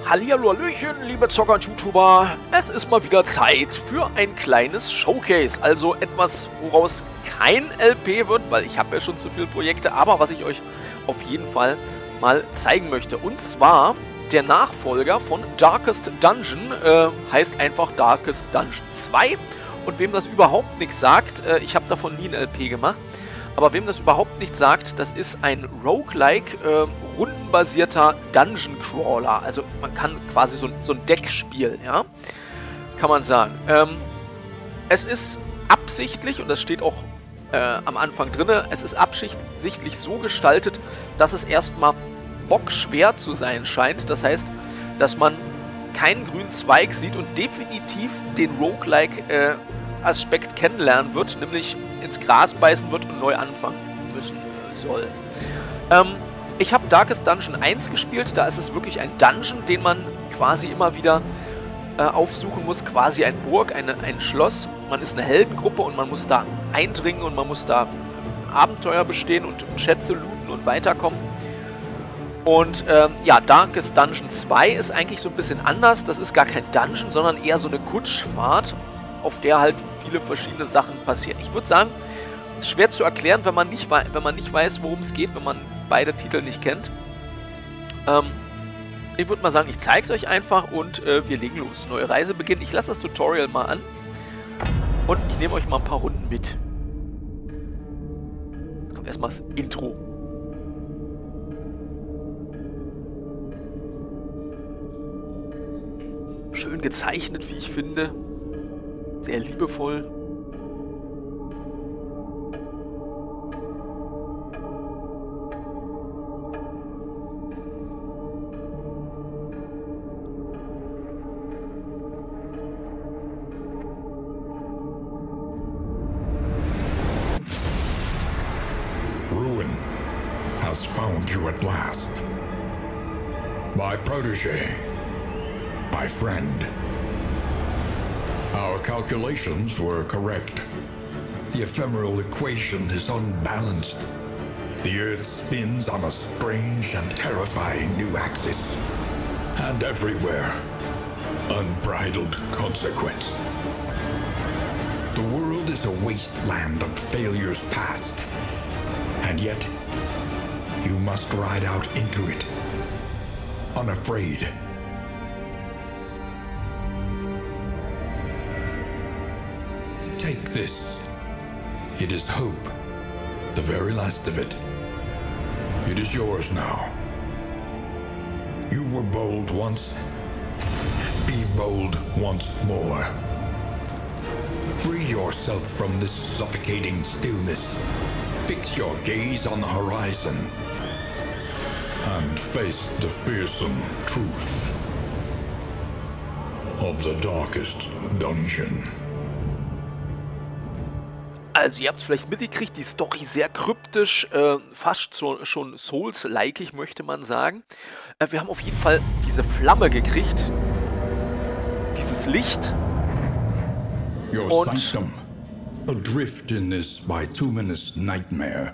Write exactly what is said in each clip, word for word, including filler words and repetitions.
Hallihallo, Hallöchen, liebe Zocker und YouTuber. Es ist mal wieder Zeit für ein kleines Showcase. Also etwas, woraus kein L P wird, weil ich habe ja schon zu viele Projekte, aber was ich euch auf jeden Fall mal zeigen möchte. Und zwar der Nachfolger von Darkest Dungeon, äh, heißt einfach Darkest Dungeon zwei. Und wem das überhaupt nichts sagt, äh, ich habe davon nie ein L P gemacht, aber wem das überhaupt nichts sagt, das ist ein Roguelike, äh, rundenbasierter Dungeon Crawler. Also man kann quasi so, so ein Deck spielen, ja, kann man sagen. Ähm, es ist absichtlich, und das steht auch äh, am Anfang drin, es ist absichtlich so gestaltet, dass es erstmal bockschwer zu sein scheint. Das heißt, dass man keinen grünen Zweig sieht und definitiv den Roguelike äh, Aspekt kennenlernen wird, nämlich ins Gras beißen wird und neu anfangen müssen soll. Ähm, ich habe Darkest Dungeon eins gespielt, da ist es wirklich ein Dungeon, den man quasi immer wieder äh, aufsuchen muss, quasi ein Burg, eine, ein Schloss. Man ist eine Heldengruppe und man muss da eindringen und man muss da Abenteuer bestehen und Schätze looten und weiterkommen. Und ähm, ja, Darkest Dungeon zwei ist eigentlich so ein bisschen anders. Das ist gar kein Dungeon, sondern eher so eine Kutschfahrt, auf der halt viele verschiedene Sachen passieren. Ich würde sagen, es ist schwer zu erklären, wenn man nicht, wenn man nicht weiß, worum es geht, wenn man beide Titel nicht kennt. Ähm, ich würde mal sagen, ich zeige es euch einfach und äh, wir legen los. Neue Reise beginnt. Ich lasse das Tutorial mal an und ich nehme euch mal ein paar Runden mit. Jetzt kommt erstmal das Intro. Schön gezeichnet, wie ich finde. Sehr liebevoll. Ruin has found you at last. My protege, my friend. Our calculations were correct. The ephemeral equation is unbalanced. The Earth spins on a strange and terrifying new axis. And everywhere, unbridled consequence. The world is a wasteland of failures past. And yet, you must ride out into it, unafraid. Take this. It is hope. The very last of it. It is yours now. You were bold once. Be bold once more. Free yourself from this suffocating stillness. Fix your gaze on the horizon. And face the fearsome truth of the Darkest Dungeon. Also ihr habt es vielleicht mitgekriegt, die Story sehr kryptisch, äh, fast so, schon Souls-like, möchte man sagen. Äh, wir haben auf jeden Fall diese Flamme gekriegt, dieses Licht. Your und sanctum, adrift in this bituminous nightmare.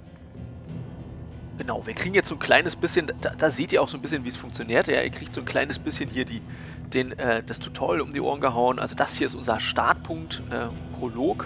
Genau, wir kriegen jetzt so ein kleines bisschen, da, da seht ihr auch so ein bisschen, wie es funktioniert. Ja, ihr kriegt so ein kleines bisschen hier die, den, äh, das Tutorial um die Ohren gehauen. Also das hier ist unser Startpunkt, äh, Prolog.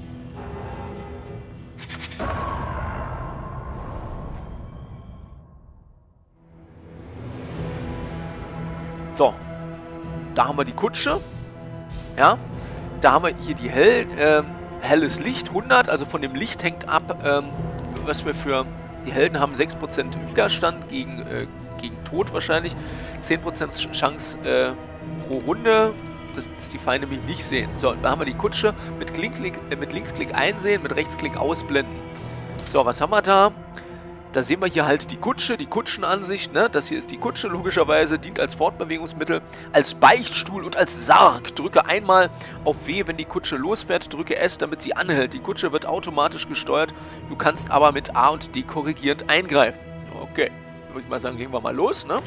So, da haben wir die Kutsche, ja, da haben wir hier die hell, äh, helles Licht, hundert, also von dem Licht hängt ab, ähm, was wir für, die Helden haben sechs Prozent Widerstand gegen, äh, gegen Tod wahrscheinlich, zehn Prozent Chance äh, pro Runde, dass, dass die Feinde mich nicht sehen. So, da haben wir die Kutsche, mit, Klick, äh, mit Linksklick einsehen, mit Rechtsklick ausblenden. So, was haben wir da? Da sehen wir hier halt die Kutsche, die Kutschenansicht, ne? Das hier ist die Kutsche, logischerweise, dient als Fortbewegungsmittel, als Beichtstuhl und als Sarg. Drücke einmal auf W, wenn die Kutsche losfährt, drücke S, damit sie anhält. Die Kutsche wird automatisch gesteuert, du kannst aber mit A und D korrigierend eingreifen. Okay, dann würde ich mal sagen, legen wir mal los, ne?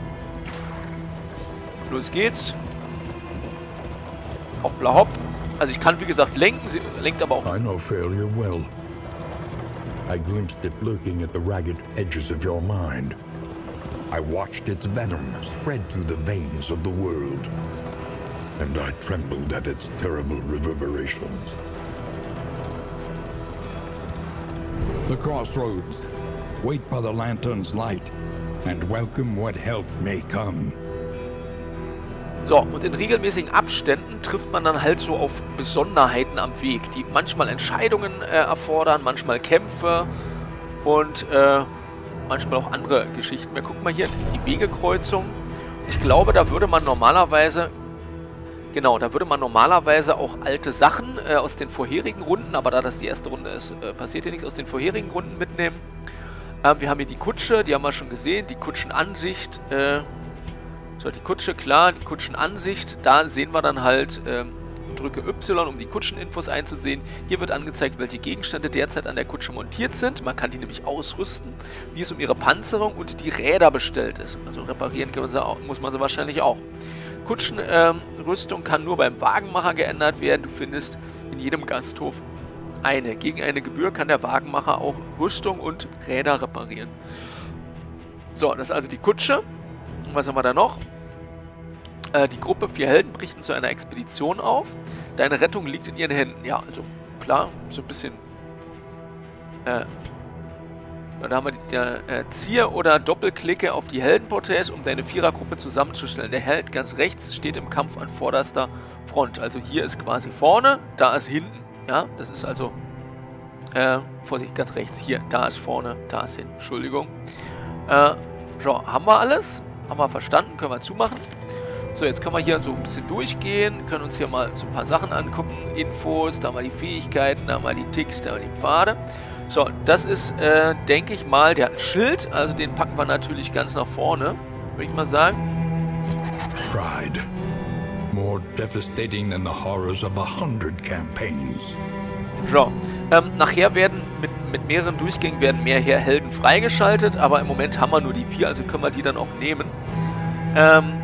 Los geht's. Hoppla hopp. Also ich kann, wie gesagt, lenken, sie lenkt aber auch. I know failure well. I glimpsed it lurking at the ragged edges of your mind. I watched its venom spread through the veins of the world, and I trembled at its terrible reverberations. The crossroads. Wait for the lantern's light, and welcome what help may come. So, und in regelmäßigen Abständen trifft man dann halt so auf Besonderheiten am Weg, die manchmal Entscheidungen äh, erfordern, manchmal Kämpfe und äh, manchmal auch andere Geschichten. Wir gucken mal hier die Wegekreuzung. Ich glaube, da würde man normalerweise, genau, da würde man normalerweise auch alte Sachen äh, aus den vorherigen Runden, aber da das die erste Runde ist, äh, passiert hier nichts, aus den vorherigen Runden mitnehmen. Ähm, wir haben hier die Kutsche, die haben wir schon gesehen, die Kutschenansicht, äh, so, die Kutsche, klar, die Kutschenansicht, da sehen wir dann halt, ähm, drücke Y, um die Kutscheninfos einzusehen. Hier wird angezeigt, welche Gegenstände derzeit an der Kutsche montiert sind. Man kann die nämlich ausrüsten, wie es um ihre Panzerung und die Räder bestellt ist. Also reparieren kann man sie auch, muss man sie wahrscheinlich auch. Kutschenrüstung ähm, kann nur beim Wagenmacher geändert werden. Du findest in jedem Gasthof eine. Gegen eine Gebühr kann der Wagenmacher auch Rüstung und Räder reparieren. So, das ist also die Kutsche. Und was haben wir da noch? Äh, die Gruppe Vier Helden brichten zu einer Expedition auf. Deine Rettung liegt in ihren Händen. Ja, also klar, so ein bisschen... Äh, da haben wir die, der äh, Ziehe oder Doppelklicke auf die Heldenporträts, um deine Vierergruppe zusammenzustellen. Der Held ganz rechts steht im Kampf an vorderster Front. Also hier ist quasi vorne, da ist hinten. Ja, das ist also... Äh, Vorsicht, ganz rechts. Hier, da ist vorne, da ist hinten. Entschuldigung. Äh, so, haben wir alles? Haben wir verstanden, können wir zumachen. So, jetzt können wir hier so ein bisschen durchgehen, können uns hier mal so ein paar Sachen angucken. Infos, da haben wir die Fähigkeiten, da haben wir die Ticks, da haben wir die Pfade. So, das ist, äh, denke ich mal, der hat ein Schild, also den packen wir natürlich ganz nach vorne, würde ich mal sagen. Pride. More devastating than the horrors of a hundred campaigns. So, ähm, nachher werden mit, mit mehreren Durchgängen werden mehr Helden freigeschaltet, aber im Moment haben wir nur die vier, also können wir die dann auch nehmen. Ähm,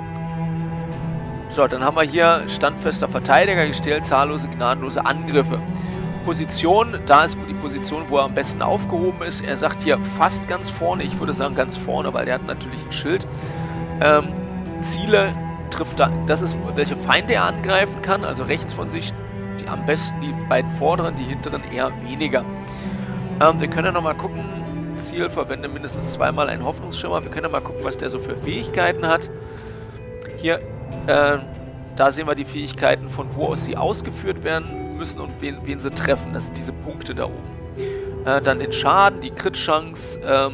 so, dann haben wir hier standfester Verteidiger, gestellt zahllose, gnadenlose Angriffe. Position, da ist die Position, wo er am besten aufgehoben ist. Er sagt hier fast ganz vorne, ich würde sagen ganz vorne, weil der hat natürlich ein Schild. Ähm, Ziele trifft da, das ist, welche Feinde er angreifen kann, also rechts von sich die, am besten die beiden vorderen, die hinteren eher weniger. Ähm, wir können ja nochmal gucken, Ziel, verwende mindestens zweimal einen Hoffnungsschimmer. Wir können ja mal gucken, was der so für Fähigkeiten hat. Hier, äh, da sehen wir die Fähigkeiten, von wo aus sie ausgeführt werden müssen und wen, wen sie treffen. Das sind diese Punkte da oben. Äh, dann den Schaden, die Crit-Chance, ähm,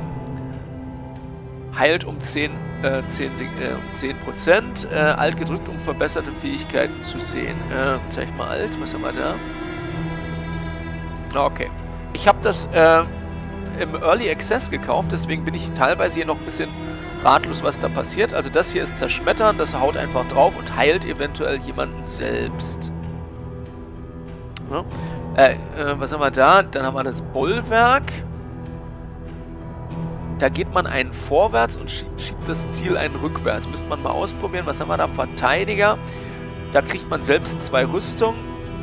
heilt um zehn Prozent. Äh, Alt gedrückt, um verbesserte Fähigkeiten zu sehen. Äh, zeig mal Alt, was haben wir da? Okay. Ich habe das äh, im Early Access gekauft, deswegen bin ich teilweise hier noch ein bisschen ratlos, was da passiert. Also das hier ist Zerschmettern, das haut einfach drauf und heilt eventuell jemanden selbst. Ja. Äh, äh, was haben wir da? Dann haben wir das Bollwerk. Da geht man einen vorwärts und schiebt, schiebt das Ziel einen rückwärts. Müsste man mal ausprobieren. Was haben wir da? Verteidiger. Da kriegt man selbst zwei Rüstungen.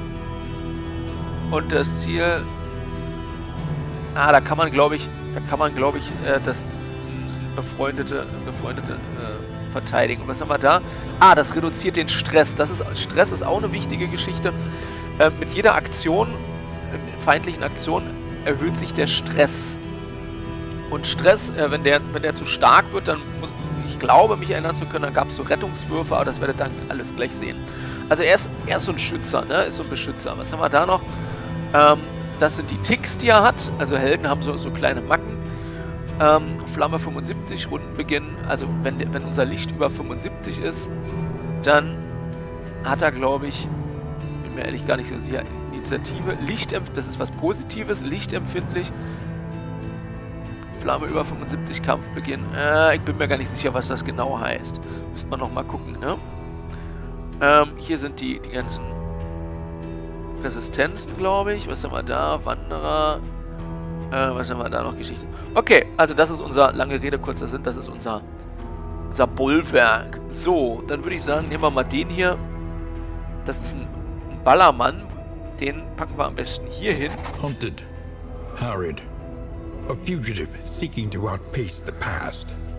Und das Ziel... Ah, da kann man, glaube ich, da kann man, glaube ich, äh, das befreundete, befreundete äh, verteidigen. Und was haben wir da? Ah, das reduziert den Stress. Das ist, Stress ist auch eine wichtige Geschichte. Äh, mit jeder Aktion, äh, feindlichen Aktion, erhöht sich der Stress. Und Stress, äh, wenn der, wenn der zu stark wird, dann muss, ich glaube, mich erinnern zu können, dann gab es so Rettungswürfe, aber das werdet ihr dann alles gleich sehen. Also er ist, er ist so ein Schützer, ne? Ist so ein Beschützer. Was haben wir da noch? Ähm, das sind die Ticks, die er hat. Also Helden haben so, so kleine Macken. Ähm, Flamme fünfundsiebzig, Rundenbeginn. Also wenn, wenn unser Licht über fünfundsiebzig ist, dann hat er, glaube ich, bin mir ehrlich gar nicht so sicher, Initiative. Lichtempf das ist was Positives, lichtempfindlich. Flamme über fünfundsiebzig, Kampfbeginn. Äh, ich bin mir gar nicht sicher, was das genau heißt. Müsste man nochmal gucken, ne? Ähm, hier sind die, die ganzen Resistenzen, glaube ich. Was haben wir da? Wanderer. Äh, was haben wir da noch? Geschichte. Okay, also das ist unser, lange Rede, kurzer Sinn, das ist unser, unser Bollwerk. So, dann würde ich sagen, nehmen wir mal den hier. Das ist ein, ein Ballermann. Den packen wir am besten hier hin. Hunted. Harried. A fugitive seeking to outpace the past.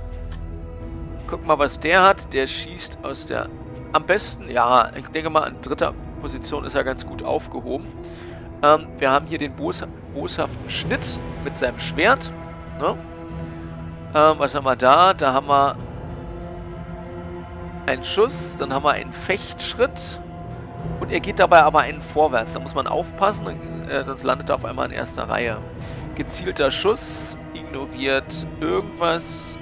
Guck mal, was der hat. Der schießt aus der... Am besten, ja, ich denke mal, an dritter Position ist er ganz gut aufgehoben. Ähm, wir haben hier den bos boshaften Schnitt mit seinem Schwert. Ne? Ähm, was haben wir da? Da haben wir einen Schuss, dann haben wir einen Fechtschritt. Und er geht dabei aber einen vorwärts. Da muss man aufpassen, dann, äh, sonst landet er auf einmal in erster Reihe. Gezielter Schuss, ignoriert irgendwas.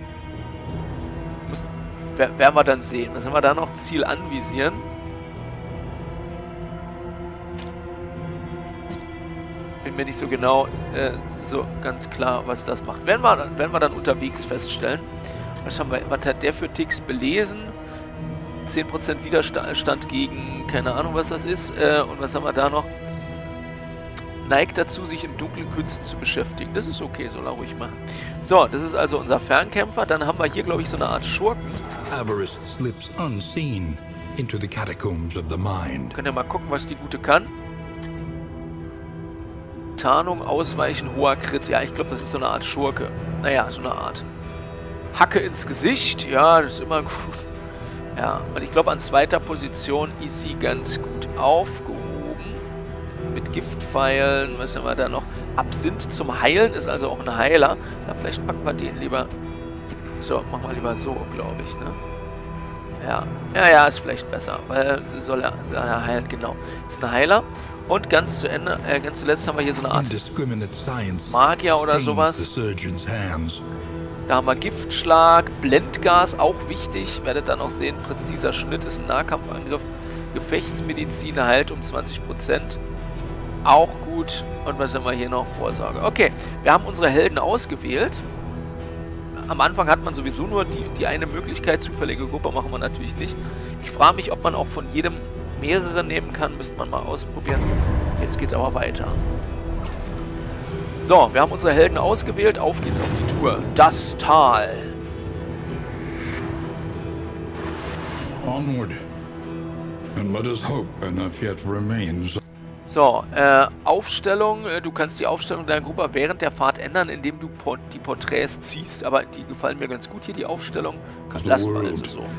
Muss, werden wir dann sehen. Was haben wir da noch? Ziel anvisieren. Bin mir nicht so genau äh, so ganz klar, was das macht. Werden wir, werden wir dann unterwegs feststellen. Was haben wir? Was hat der für Ticks? Belesen? zehn Prozent Widerstand gegen, keine Ahnung, was das ist. Äh, und was haben wir da noch? Neigt dazu, sich in dunklen Künsten zu beschäftigen. Das ist okay, soll er ruhig machen. So, das ist also unser Fernkämpfer. Dann haben wir hier, glaube ich, so eine Art Schurken. Avarice slips unseen into the catacombs of the mind. Können wir mal gucken, was die Gute kann. Tarnung, Ausweichen, hoher Crit. Ja, ich glaube, das ist so eine Art Schurke. Naja, so eine Art Hacke ins Gesicht. Ja, das ist immer gut. Ja, und ich glaube, an zweiter Position ist sie ganz gut aufgehoben. Mit Giftpfeilen, was haben wir da noch? Absinth zum Heilen ist also auch ein Heiler. Ja, vielleicht packen wir den lieber... So, machen wir lieber so, glaube ich, ne? Ja, ja, ja, ist vielleicht besser, weil sie soll ja, soll ja heilen, genau. Ist ein Heiler. Und ganz zu Ende, äh, ganz zuletzt haben wir hier so eine Art Magier oder sowas. Da haben wir Giftschlag, Blendgas, auch wichtig. Werdet dann auch sehen, präziser Schnitt ist ein Nahkampfangriff. Gefechtsmedizin heilt um zwanzig Prozent. Auch gut. Und was haben wir hier noch? Vorsorge. Okay, wir haben unsere Helden ausgewählt. Am Anfang hat man sowieso nur die, die eine Möglichkeit. Zufällige Gruppe machen wir natürlich nicht. Ich frage mich, ob man auch von jedem mehrere nehmen kann. Müsste man mal ausprobieren. Jetzt geht's aber weiter. So, wir haben unsere Helden ausgewählt. Auf geht's auf die Tour. Das Tal. Onward. And let us hope enough yet remains. So, äh, Aufstellung. Du kannst die Aufstellung deiner Gruppe während der Fahrt ändern, indem du Port die Porträts ziehst. Aber die gefallen mir ganz gut hier, die Aufstellung. Lassen wir also so.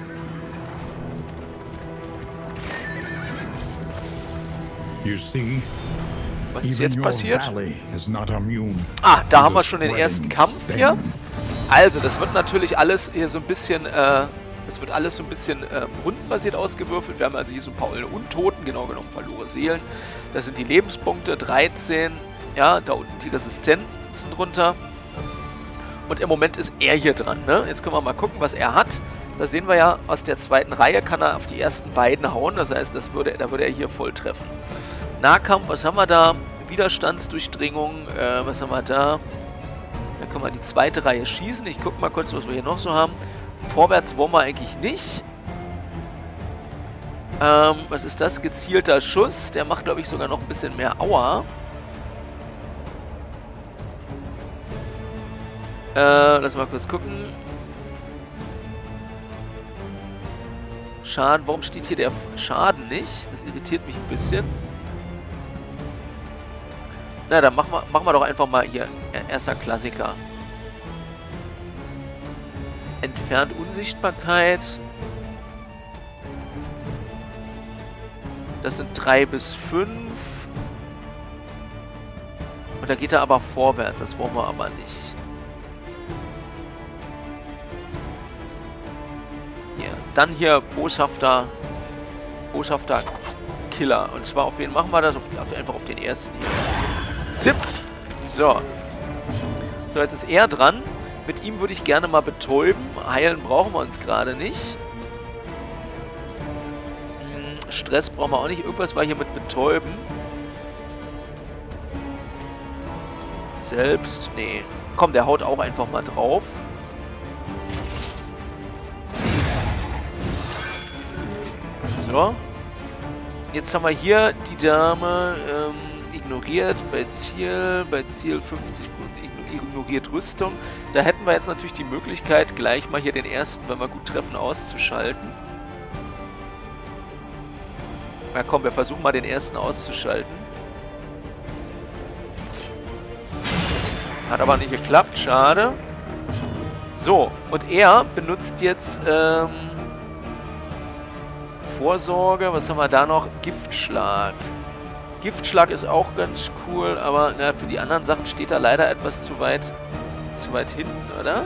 You see? Was ist jetzt passiert? Ah, da haben wir schon den ersten Kampf hier. Also, das wird natürlich alles hier so ein bisschen, äh, das wird alles so ein bisschen äh, rundenbasiert ausgewürfelt. Wir haben also hier so ein paar Untoten, genau genommen verlorene Seelen. Das sind die Lebenspunkte, dreizehn. Ja, da unten die Resistenzen drunter. Und im Moment ist er hier dran, ne? Jetzt können wir mal gucken, was er hat. Da sehen wir ja, aus der zweiten Reihe kann er auf die ersten beiden hauen. Das heißt, das würde, da würde er hier voll treffen. Nahkampf, was haben wir da? Widerstandsdurchdringung, äh, was haben wir da? Da können wir die zweite Reihe schießen. Ich gucke mal kurz, was wir hier noch so haben. Vorwärts wollen wir eigentlich nicht. Ähm, was ist das? Gezielter Schuss. Der macht, glaube ich, sogar noch ein bisschen mehr Aua. Äh, lass mal kurz gucken. Schaden. Warum steht hier der Schaden nicht? Das irritiert mich ein bisschen. Na, dann machen wir, machen wir doch einfach mal hier. Erster Klassiker. Entfernt Unsichtbarkeit. Das sind drei bis fünf. Und da geht er aber vorwärts. Das wollen wir aber nicht. Ja, dann hier boshafter, boshafter Killer. Und zwar auf wen machen wir das? Auf, auf, einfach auf den ersten hier. Zip. So. So, jetzt ist er dran. Mit ihm würde ich gerne mal betäuben. Heilen brauchen wir uns gerade nicht. Hm, Stress brauchen wir auch nicht. Irgendwas war hier mit betäuben. Selbst. Nee. Komm, der haut auch einfach mal drauf. So. Jetzt haben wir hier die Dame ähm, ignoriert bei Ziel, bei Ziel fünfzig ignoriert Rüstung. Da hätten wir jetzt natürlich die Möglichkeit, gleich mal hier den ersten, wenn wir gut treffen, auszuschalten. Na komm, wir versuchen mal den ersten auszuschalten. Hat aber nicht geklappt, schade. So, und er benutzt jetzt ähm, Vorsorge. Was haben wir da noch? Giftschlag. Giftschlag ist auch ganz cool, aber na, für die anderen Sachen steht er leider etwas zu weit, zu weit hinten, oder?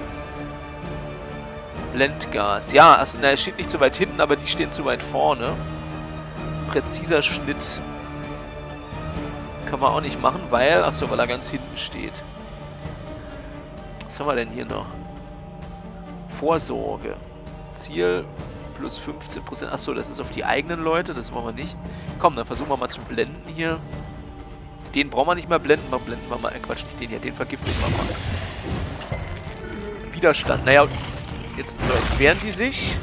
Blendgas. Ja, also, na, er steht nicht zu weit hinten, aber die stehen zu weit vorne. Präziser Schnitt. Kann man auch nicht machen, weil... Achso, weil er ganz hinten steht. Was haben wir denn hier noch? Vorsorge. Ziel plus fünfzehn Prozent. Achso, das ist auf die eigenen Leute. Das wollen wir nicht. Komm, dann versuchen wir mal zu blenden hier. Den brauchen wir nicht mehr blenden. Dann blenden wir mal... Äh, Quatsch, nicht den hier. Den vergiften wir mal. Widerstand. Naja, jetzt, so, jetzt wehren die sich.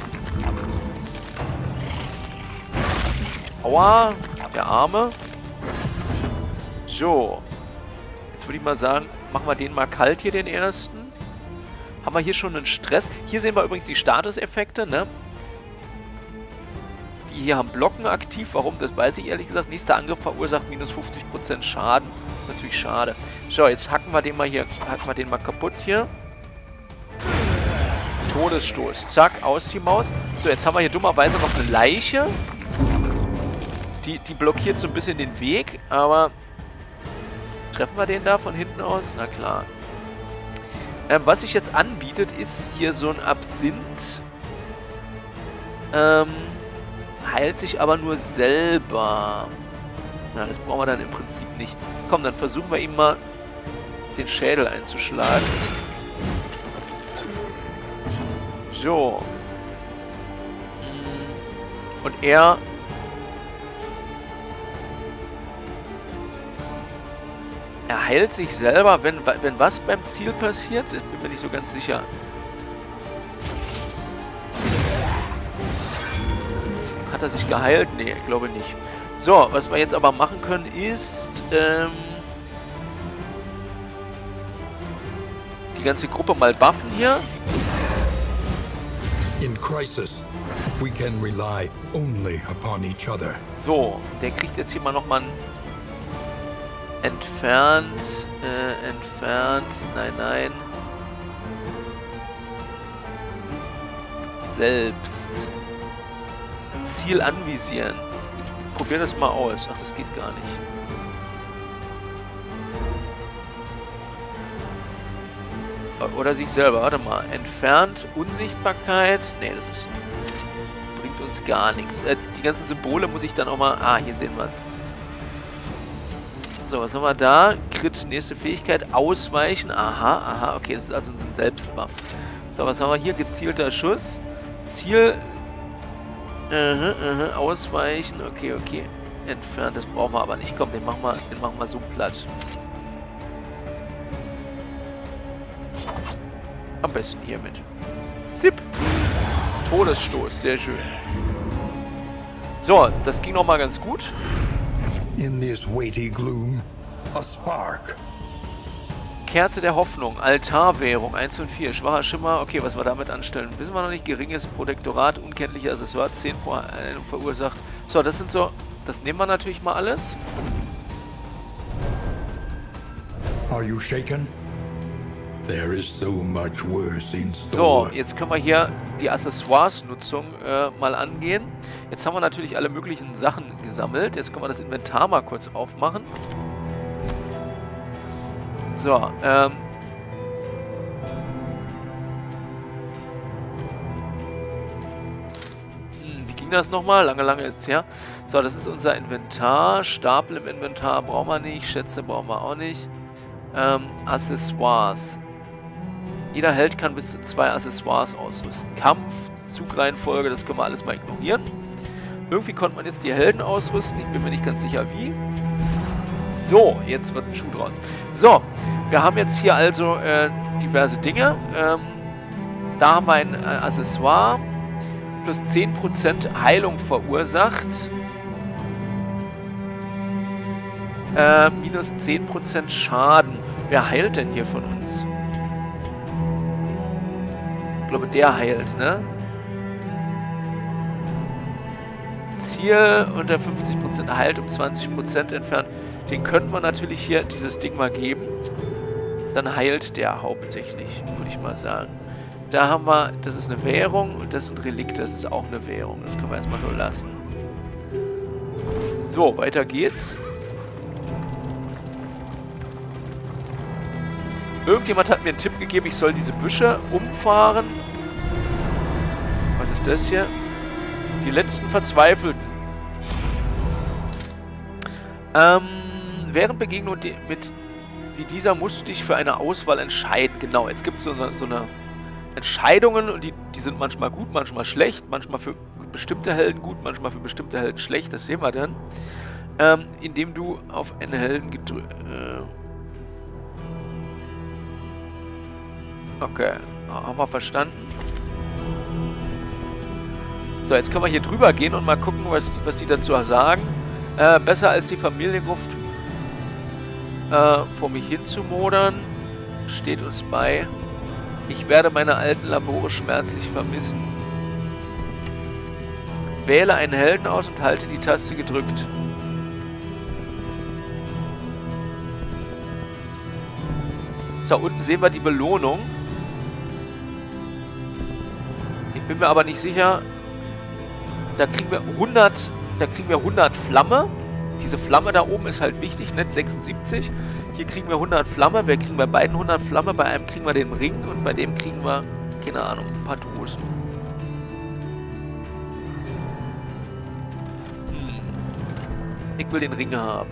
Aua, der Arme. So. Jetzt würde ich mal sagen, machen wir den mal kalt hier, den ersten. Haben wir hier schon einen Stress. Hier sehen wir übrigens die Statuseffekte, ne? Die hier haben Blocken aktiv. Warum? Das weiß ich ehrlich gesagt. Nächster Angriff verursacht minus fünfzig Prozent Schaden. Das ist natürlich schade. So, jetzt hacken wir den mal hier, hacken wir den mal kaputt hier. Todesstoß. Zack, aus die Maus. So, jetzt haben wir hier dummerweise noch eine Leiche. Die, die blockiert so ein bisschen den Weg, aber treffen wir den da von hinten aus? Na klar. Ähm, was sich jetzt anbietet, ist hier so ein Absinth. Ähm, heilt sich aber nur selber. Na, das brauchen wir dann im Prinzip nicht. Komm, dann versuchen wir ihm mal den Schädel einzuschlagen. So. Und er... Er heilt sich selber, wenn, wenn was beim Ziel passiert? Ich bin mir nicht so ganz sicher. Hat er sich geheilt? Nee, ich glaube nicht. So, was wir jetzt aber machen können ist... Ähm, die ganze Gruppe mal buffen hier. In crisis, we can rely only upon each other. So, der kriegt jetzt hier mal nochmal ein... Entfernt, äh, entfernt, nein, nein. Selbst. Ziel anvisieren. Ich probiere das mal aus. Ach, das geht gar nicht. Oder sich selber, warte mal. Entfernt, Unsichtbarkeit. Nee, das ist, bringt uns gar nichts. Äh, die ganzen Symbole muss ich dann auch mal... Ah, hier sehen wir es. So, was haben wir da? Crit, nächste Fähigkeit, ausweichen. Aha, aha, okay, das ist also ein Selbstbuff. So, was haben wir hier? Gezielter Schuss. Ziel. Uh -huh, uh -huh, ausweichen, okay, okay. Entfernt, das brauchen wir aber nicht. Komm, den machen wir, den machen wir so platt. Am besten hiermit. Zip. Todesstoß, sehr schön. So, das ging nochmal ganz gut. In this weighty gloom, a spark. Kerze der Hoffnung, Altarwährung, eins und vier, schwacher Schimmer, okay, was wir damit anstellen, wissen wir noch nicht, geringes Protektorat, unkenntliche Accessoire, zehn pro Heilung verursacht. So, das sind so, das nehmen wir natürlich mal alles. Are you shaken? There is so much worse in store. So, jetzt können wir hier die Accessoires-Nutzung äh, mal angehen. Jetzt haben wir natürlich alle möglichen Sachen gesammelt. Jetzt können wir das Inventar mal kurz aufmachen. So, ähm... Hm, wie ging das nochmal? Lange, lange ist es her. So, das ist unser Inventar. Stapel im Inventar brauchen wir nicht. Schätze brauchen wir auch nicht. Ähm, Accessoires. Jeder Held kann bis zu zwei Accessoires ausrüsten. Kampf, Zugreihenfolge, das können wir alles mal ignorieren. Irgendwie konnte man jetzt die Helden ausrüsten. Ich bin mir nicht ganz sicher wie. So, jetzt wird ein Schuh draus. So, wir haben jetzt hier also äh, diverse Dinge. Ähm, da haben wir ein äh, Accessoire. Plus zehn Prozent Heilung verursacht. Äh, minus zehn Prozent Schaden. Wer heilt denn hier von uns? Ich glaube, der heilt, ne? Ziel unter fünfzig Prozent heilt um zwanzig Prozent entfernt. Den könnte man natürlich hier dieses Ding mal geben. Dann heilt der hauptsächlich, würde ich mal sagen. Da haben wir, das ist eine Währung und das sind Relikte, das ist auch eine Währung. Das können wir erstmal so lassen. So, weiter geht's. Irgendjemand hat mir einen Tipp gegeben, ich soll diese Büsche umfahren. Was ist das hier? Die letzten Verzweifelten. Ähm, während Begegnung mit wie dieser musst du dich für eine Auswahl entscheiden. Genau, jetzt gibt es so eine, so eine Entscheidungen und die, die sind manchmal gut, manchmal schlecht, manchmal für bestimmte Helden gut, manchmal für bestimmte Helden schlecht, das sehen wir dann. Ähm, indem du auf einen Helden gedrückt... Äh okay, haben wir verstanden. So, jetzt können wir hier drüber gehen und mal gucken, was die, was die dazu sagen. Äh, besser als die Familiengruft äh, vor mich hin zu modern, steht uns bei. Ich werde meine alten Labore schmerzlich vermissen. Wähle einen Helden aus und halte die Taste gedrückt. So, unten sehen wir die Belohnung. Ich bin mir aber nicht sicher. Da kriegen wir hundert, da kriegen wir hundert Flamme. Diese Flamme da oben ist halt wichtig, nicht sechsundsiebzig. Hier kriegen wir hundert Flamme. Wir kriegen bei beiden hundert Flamme. Bei einem kriegen wir den Ring und bei dem kriegen wir, keine Ahnung, ein paar Dosen. Hm. Ich will den Ring haben.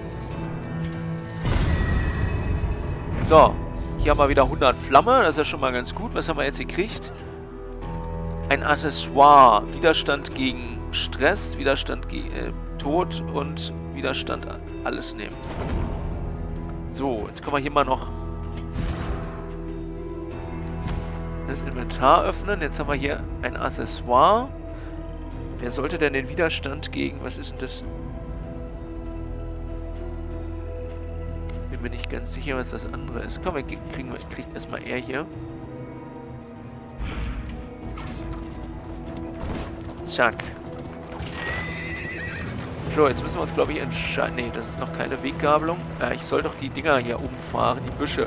So, hier haben wir wieder hundert Flamme. Das ist ja schon mal ganz gut. Was haben wir jetzt gekriegt? Ein Accessoire. Widerstand gegen Stress, Widerstand gegen äh, Tod und Widerstand alles nehmen. So, jetzt können wir hier mal noch das Inventar öffnen. Jetzt haben wir hier ein Accessoire. Wer sollte denn den Widerstand gegen... Was ist denn das? Bin mir nicht ganz sicher, was das andere ist. Komm, wir kriegen wir kriegt erstmal er hier. Zack. So, jetzt müssen wir uns, glaube ich, entscheiden. Ne, das ist noch keine Weggabelung. Äh, ich soll doch die Dinger hier umfahren, die Büsche.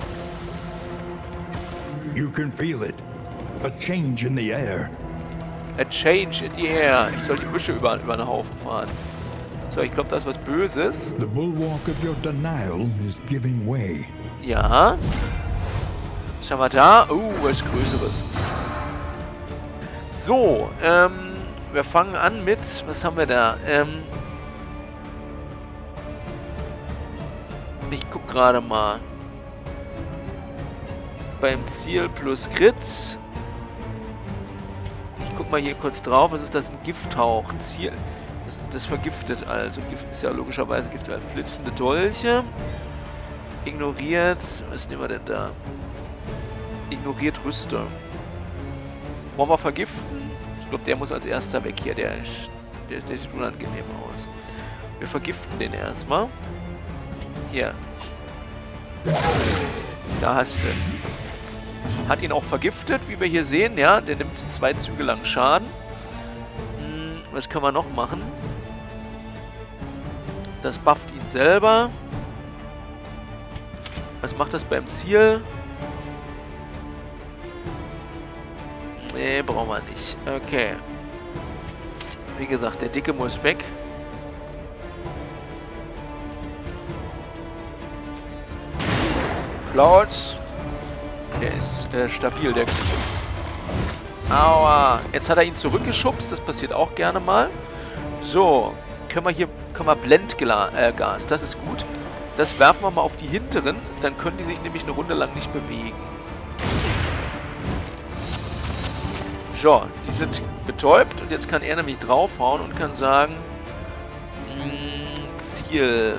You can feel it. A change in the air. A change in the air. Ich soll die Büsche über, über den Haufen fahren. So, ich glaube, das ist was Böses. The bulwark of your denial is giving way. Ja. Was haben wir da? Oh, was Größeres. So, ähm, wir fangen an mit, was haben wir da? Ähm, ich guck gerade mal. Beim Ziel plus Crit. Ich guck mal hier kurz drauf. Was ist das? Ein Gifthauch. Ziel. Das, das vergiftet also. Gift ist ja logischerweise Gift. Flitzende Dolche. Ignoriert. Was nehmen wir denn da? Ignoriert Rüstung. Wollen wir vergiften? Ich glaube, der muss als erster weg hier. Der, der, der sieht unangenehm aus. Wir vergiften den erstmal. Hier. Da hast du. Hat ihn auch vergiftet, wie wir hier sehen. Ja, der nimmt zwei Züge lang Schaden. Hm, was können wir noch machen? Das bufft ihn selber. Was macht das beim Ziel? Nee, brauchen wir nicht. Okay. Wie gesagt, der Dicke muss weg. Laut. Der ist äh, stabil, der Gute. Aua. Jetzt hat er ihn zurückgeschubst. Das passiert auch gerne mal. So. Können wir hier können wir Blendgas. Äh, das ist gut. Das werfen wir mal auf die hinteren. Dann können die sich nämlich eine Runde lang nicht bewegen. So. Die sind betäubt. Und jetzt kann er nämlich draufhauen und kann sagen... Mh, Ziel...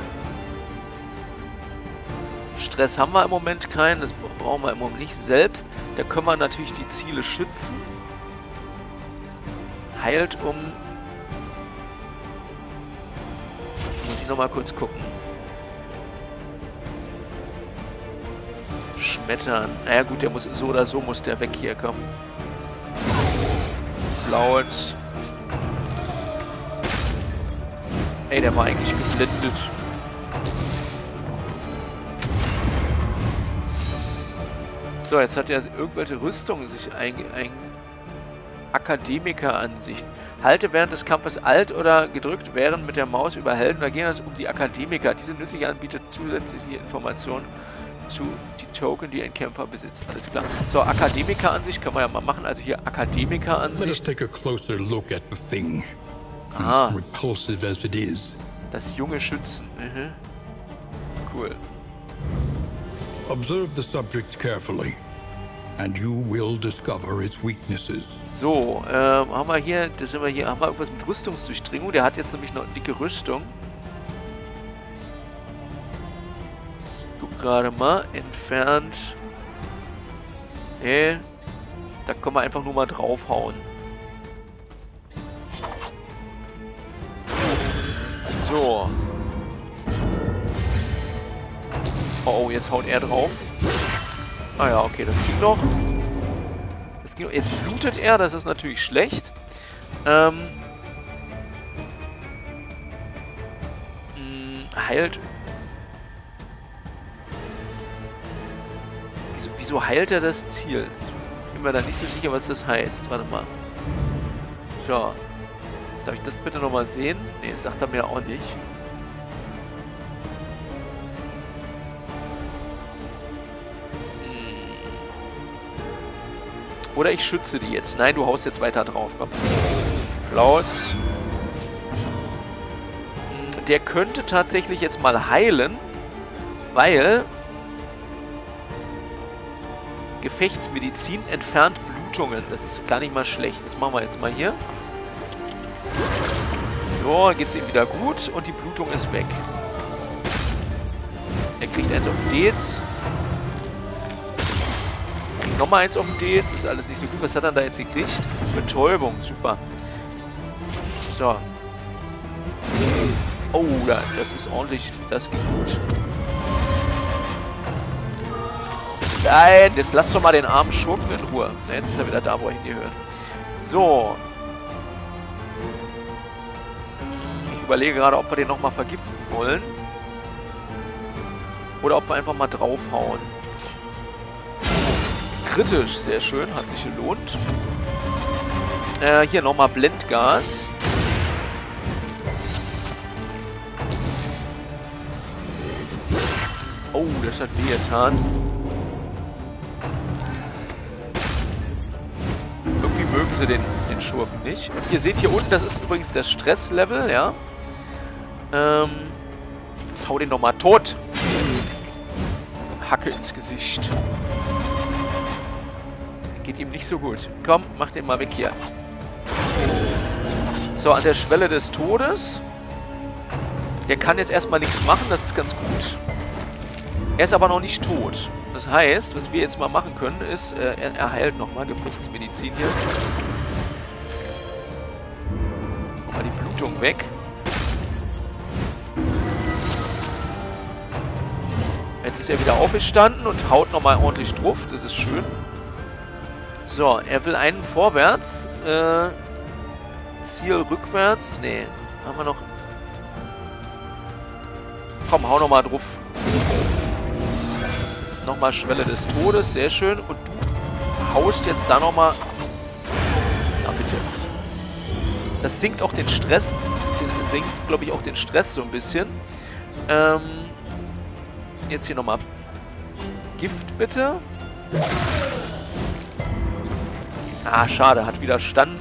Stress haben wir im Moment keinen, das brauchen wir im Moment nicht selbst. Da können wir natürlich die Ziele schützen. Heilt um... Muss ich nochmal kurz gucken. Schmettern. Naja gut, der muss so oder so muss der weg hier kommen. Laut. Ey, der war eigentlich geblendet. So, jetzt hat er irgendwelche Rüstungen sich ein... ein Akademiker-Ansicht. Halte während des Kampfes Alt oder gedrückt, während mit der Maus über Helden oder Gegner um die Akademiker. Diese nützliche anbietet zusätzliche Informationen zu die Token, die ein Kämpfer besitzt. Alles klar. So, Akademiker-Ansicht können wir ja mal machen. Also hier Akademiker-Ansicht. Let us take a closer look at the thing. Ah. Repulsive as it is. Das junge Schützen. Mhm. Cool. Observe the subject carefully. And you will discover its weaknesses. So, ähm, haben wir hier, das sind wir hier, haben wir irgendwas mit Rüstungsdurchdringung. Der hat jetzt nämlich noch eine dicke Rüstung. Ich guck gerade mal, entfernt. Nee, da können wir einfach nur mal draufhauen. So. Oh, jetzt haut er drauf. Ah ja, okay, das ging noch. Das ging noch. Jetzt blutet er, das ist natürlich schlecht. Ähm. Mh, heilt. Wieso, wieso heilt er das Ziel? Ich bin mir da nicht so sicher, was das heißt. Warte mal. So. Darf ich das bitte nochmal sehen? Ne, das sagt er mir auch nicht. Oder ich schütze die jetzt. Nein, du haust jetzt weiter drauf. Komm. Laut. Der könnte tatsächlich jetzt mal heilen, weil Gefechtsmedizin entfernt Blutungen. Das ist gar nicht mal schlecht. Das machen wir jetzt mal hier. So, geht's ihm wieder gut und die Blutung ist weg. Er kriegt eins auf den Dez. Nochmal eins auf dem D, jetzt ist alles nicht so gut. Was hat er da jetzt gekriegt? Betäubung, super. So. Oh, das ist ordentlich. Das geht gut. Nein, jetzt lass doch mal den armen Schurken in Ruhe. Na, jetzt ist er wieder da, wo er hingehört. So. Ich überlege gerade, ob wir den nochmal vergiften wollen. Oder ob wir einfach mal draufhauen. Kritisch, sehr schön, hat sich gelohnt. Äh, hier nochmal Blendgas. Oh, das hat wehgetan. Irgendwie mögen sie den, den Schurken nicht. Und ihr seht hier unten, das ist übrigens das Stresslevel, ja. Ähm, hau den nochmal tot. Hacke ins Gesicht. Geht ihm nicht so gut. Komm, mach den mal weg hier. So, an der Schwelle des Todes. Der kann jetzt erstmal nichts machen, das ist ganz gut. Er ist aber noch nicht tot. Das heißt, was wir jetzt mal machen können, ist, äh, er, er heilt nochmal Gefechtsmedizin hier. Nochmal die Blutung weg. Jetzt ist er wieder aufgestanden und haut nochmal ordentlich drauf. Das ist schön. So, er will einen vorwärts. Äh, Ziel rückwärts. Nee, haben wir noch. Komm, hau nochmal drauf. Nochmal Schwelle des Todes, sehr schön. Und du haust jetzt da nochmal. Na bitte. Das sinkt auch den Stress. Den, sinkt, glaube ich, auch den Stress so ein bisschen. Ähm, jetzt hier nochmal Gift, bitte. Ah, schade, hat widerstanden.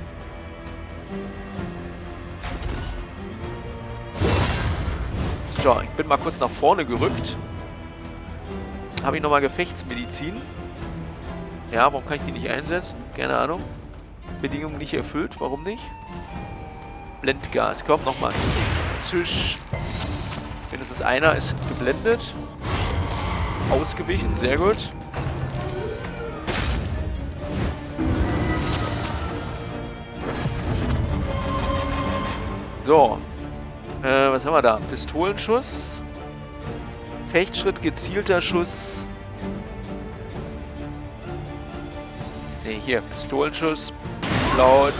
So, ich bin mal kurz nach vorne gerückt. Habe ich nochmal Gefechtsmedizin. Ja, warum kann ich die nicht einsetzen? Keine Ahnung. Bedingungen nicht erfüllt, warum nicht? Blendgas, komm nochmal. Zisch. Mindestens einer ist geblendet. Ausgewichen, sehr gut. So. Äh, was haben wir da? Pistolenschuss. Fechtschritt, gezielter Schuss. Ne, hier. Pistolenschuss. Laut.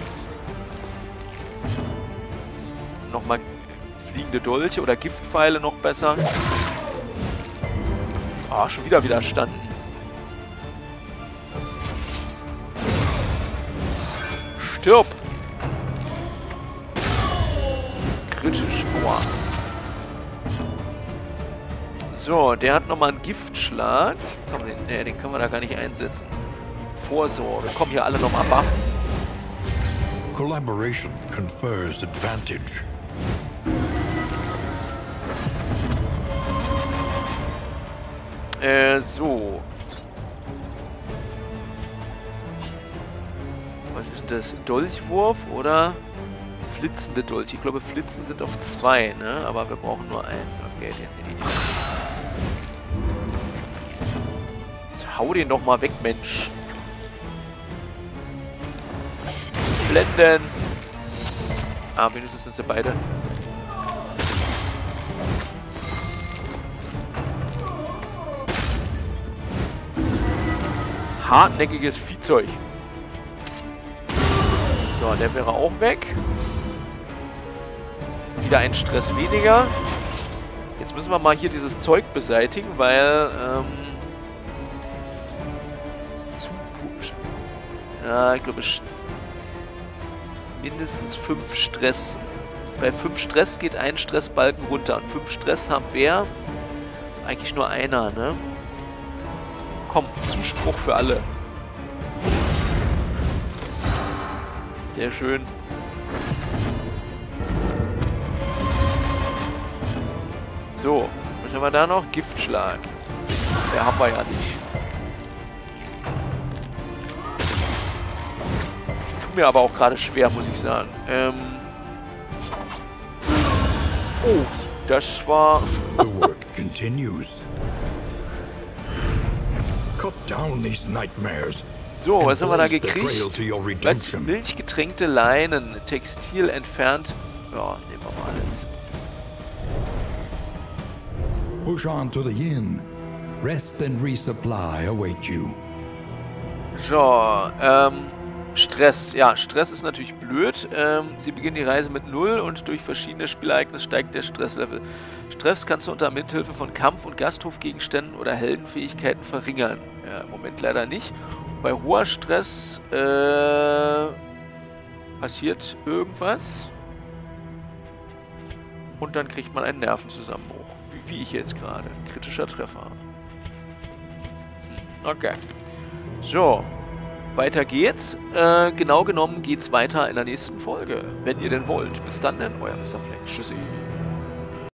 Nochmal fliegende Dolche oder Giftpfeile noch besser. Ah, schon wieder widerstanden. Stirb! Kritisch. Aua. So, der hat nochmal einen Giftschlag. Komm, den, nee, den können wir da gar nicht einsetzen. Vorsorge. Kommen hier alle nochmal buffen. Collaboration confers advantage. Äh, so. Was ist das? Dolchwurf oder flitzende Dolch? Ich glaube, Flitzen sind auf zwei, ne? Aber wir brauchen nur einen. Okay, den, den, den. Jetzt hau den doch mal weg, Mensch. Blenden. Ah, wenigstens sind sie beide. Hartnäckiges Viehzeug. So, der wäre auch weg. Wieder ein Stress weniger. Jetzt müssen wir mal hier dieses Zeug beseitigen, weil ähm, zu, ja, ich glaube mindestens fünf Stress. Bei fünf Stress geht ein Stressbalken runter. Und fünf Stress haben wir eigentlich nur einer, ne? Komm, Zuspruch für alle. Sehr schön. So, was haben wir da noch? Giftschlag. Der haben wir ja nicht. Tut mir aber auch gerade schwer, muss ich sagen. Ähm oh, das war... The work continues. Cut down these nightmares. So, was haben wir da gekriegt? Milchgetränkte Leinen, Textil entfernt. Ja, nehmen wir mal alles. Push on to the inn. Rest and resupply await you. So, ähm, Stress. Ja, Stress ist natürlich blöd. Ähm, Sie beginnen die Reise mit null und durch verschiedene Spielereignisse steigt der Stresslevel. Stress kannst du unter Mithilfe von Kampf- und Gasthofgegenständen oder Heldenfähigkeiten verringern. Ja, im Moment leider nicht. Bei hoher Stress äh, passiert irgendwas. Und dann kriegt man einen Nervenzusammenbruch. Wie, wie ich jetzt gerade. Kritischer Treffer. Hm, okay. So. Weiter geht's. Äh, genau genommen geht's weiter in der nächsten Folge. Wenn ihr denn wollt. Bis dann denn, euer Mister Fleck. Tschüssi.